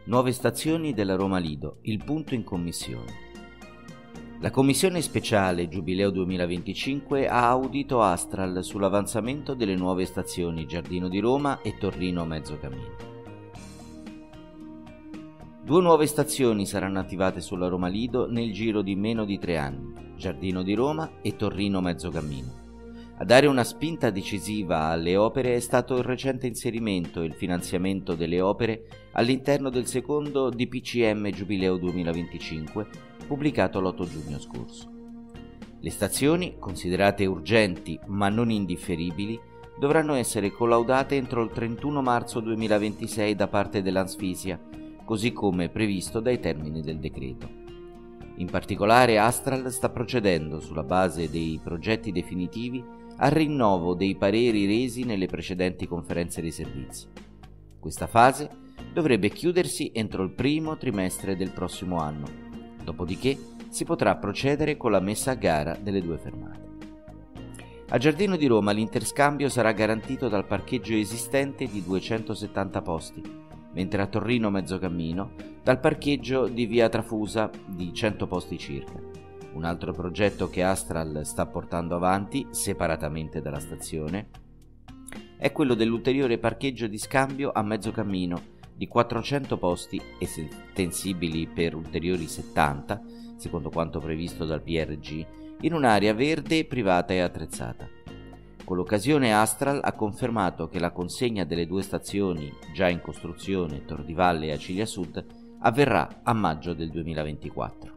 Nuove stazioni della Roma Lido, il punto in commissione. La Commissione Speciale Giubileo 2025 ha audito Astral sull'avanzamento delle nuove stazioni Giardino di Roma e Torrino Mezzocammino. 2 nuove stazioni saranno attivate sulla Roma Lido nel giro di meno di 3 anni, Giardino di Roma e Torrino Mezzocammino. A dare una spinta decisiva alle opere è stato il recente inserimento e il finanziamento delle opere all'interno del secondo DPCM Giubileo 2025, pubblicato l'8 giugno scorso. Le stazioni, considerate urgenti ma non indifferibili, dovranno essere collaudate entro il 31 marzo 2026 da parte dell'Ansfisia, così come previsto dai termini del decreto. In particolare Astral sta procedendo, sulla base dei progetti definitivi, al rinnovo dei pareri resi nelle precedenti conferenze dei servizi. Questa fase dovrebbe chiudersi entro il primo trimestre del prossimo anno, dopodiché si potrà procedere con la messa a gara delle 2 fermate. A Giardino di Roma l'interscambio sarà garantito dal parcheggio esistente di 270 posti, mentre a Torrino Mezzocammino dal parcheggio di via Trafusa di 100 posti circa. Un altro progetto che Astral sta portando avanti, separatamente dalla stazione, è quello dell'ulteriore parcheggio di scambio a Mezzocammino di 400 posti estensibili per ulteriori 70, secondo quanto previsto dal PRG, in un'area verde, privata e attrezzata. Con l'occasione Astral ha confermato che la consegna delle 2 stazioni già in costruzione, Tor di Valle e Acilia Sud, avverrà a maggio del 2024.